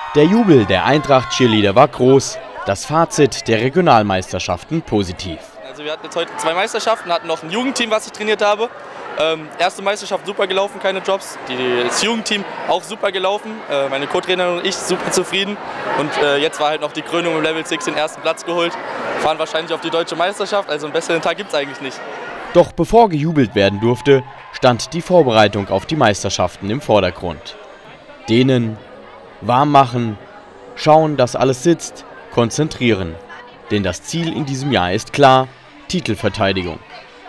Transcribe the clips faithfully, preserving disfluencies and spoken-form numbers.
Der Jubel der Eintracht-Cheerleader war groß, das Fazit der Regionalmeisterschaften positiv. Also wir hatten jetzt heute zwei Meisterschaften, hatten noch ein Jugendteam, was ich trainiert habe. Ähm, erste Meisterschaft super gelaufen, keine Jobs. Die, das Jugendteam auch super gelaufen. Äh, meine Co-Trainerin und ich super zufrieden. Und äh, jetzt war halt noch die Krönung im Level sechs den ersten Platz geholt. Fahren wahrscheinlich auf die deutsche Meisterschaft, also einen besseren Tag gibt es eigentlich nicht. Doch bevor gejubelt werden durfte, stand die Vorbereitung auf die Meisterschaften im Vordergrund. Dehnen, warm machen, schauen, dass alles sitzt, konzentrieren. Denn das Ziel in diesem Jahr ist klar: Titelverteidigung.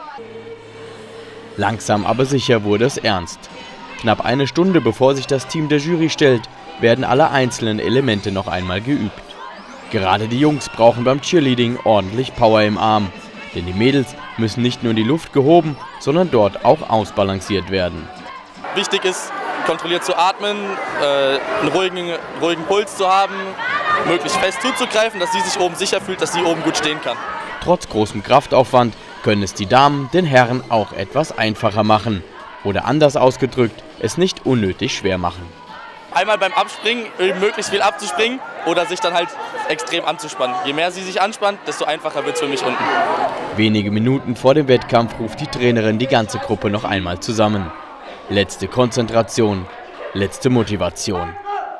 Langsam aber sicher wurde es ernst. Knapp eine Stunde bevor sich das Team der Jury stellt, werden alle einzelnen Elemente noch einmal geübt. Gerade die Jungs brauchen beim Cheerleading ordentlich Power im Arm. Denn die Mädels müssen nicht nur in die Luft gehoben, sondern dort auch ausbalanciert werden. Wichtig ist, kontrolliert zu atmen, äh, einen ruhigen, ruhigen Puls zu haben, möglichst fest zuzugreifen, dass sie sich oben sicher fühlt, dass sie oben gut stehen kann. Trotz großem Kraftaufwand können es die Damen den Herren auch etwas einfacher machen. Oder anders ausgedrückt, es nicht unnötig schwer machen. Einmal beim Abspringen möglichst viel abzuspringen oder sich dann halt extrem anzuspannen. Je mehr sie sich anspannt, desto einfacher wird es für mich unten. Wenige Minuten vor dem Wettkampf ruft die Trainerin die ganze Gruppe noch einmal zusammen. Letzte Konzentration, letzte Motivation.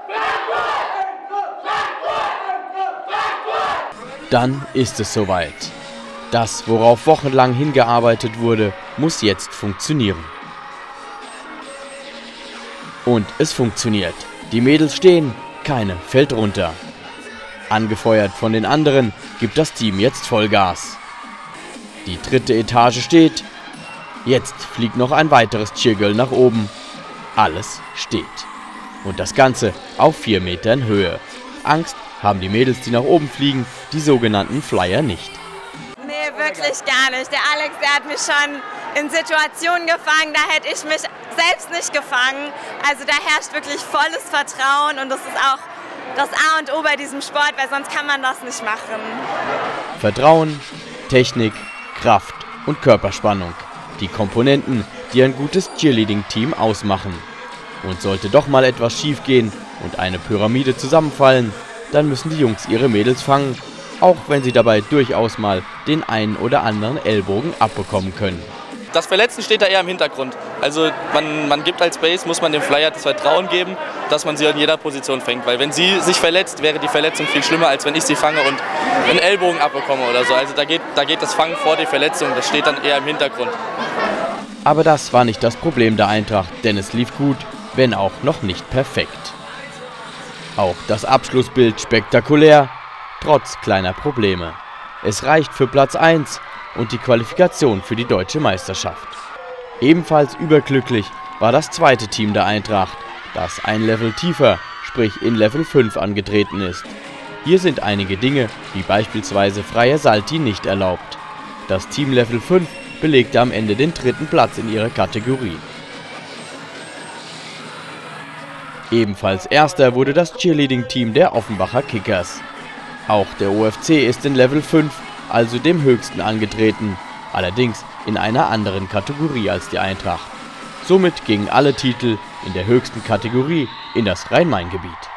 Dann ist es soweit. Das, worauf wochenlang hingearbeitet wurde, muss jetzt funktionieren. Und es funktioniert. Die Mädels stehen, keine fällt runter. Angefeuert von den anderen gibt das Team jetzt Vollgas. Die dritte Etage steht. Jetzt fliegt noch ein weiteres Cheergirl nach oben. Alles steht. Und das Ganze auf vier Metern Höhe. Angst haben die Mädels, die nach oben fliegen, die sogenannten Flyer nicht. Nee, wirklich gar nicht. Der Alex, der hat mich schon in Situationen gefangen, da hätte ich mich selbst nicht gefangen. Also da herrscht wirklich volles Vertrauen und das ist auch das A und O bei diesem Sport, weil sonst kann man das nicht machen. Vertrauen, Technik, Kraft und Körperspannung. Die Komponenten, die ein gutes Cheerleading-Team ausmachen. Und sollte doch mal etwas schief gehen und eine Pyramide zusammenfallen, dann müssen die Jungs ihre Mädels fangen, auch wenn sie dabei durchaus mal den einen oder anderen Ellbogen abbekommen können. Das Verletzen steht da eher im Hintergrund. Also man, man gibt als Base, muss man dem Flyer das Vertrauen geben, dass man sie in jeder Position fängt. Weil wenn sie sich verletzt, wäre die Verletzung viel schlimmer, als wenn ich sie fange und einen Ellbogen abbekomme oder so. Also da geht, da geht das Fangen vor die Verletzung, das steht dann eher im Hintergrund. Aber das war nicht das Problem der Eintracht, denn es lief gut, wenn auch noch nicht perfekt. Auch das Abschlussbild spektakulär, trotz kleiner Probleme. Es reicht für Platz eins und die Qualifikation für die deutsche Meisterschaft. Ebenfalls überglücklich war das zweite Team der Eintracht, das ein Level tiefer, sprich in Level fünf angetreten ist. Hier sind einige Dinge, wie beispielsweise freie Salti, nicht erlaubt. Das Team Level fünf belegte am Ende den dritten Platz in ihrer Kategorie. Ebenfalls erster wurde das Cheerleading-Team der Offenbacher Kickers. Auch der O F C ist in Level fünf, also dem höchsten, angetreten, allerdings in einer anderen Kategorie als die Eintracht. Somit gingen alle Titel in der höchsten Kategorie in das Rhein-Main-Gebiet.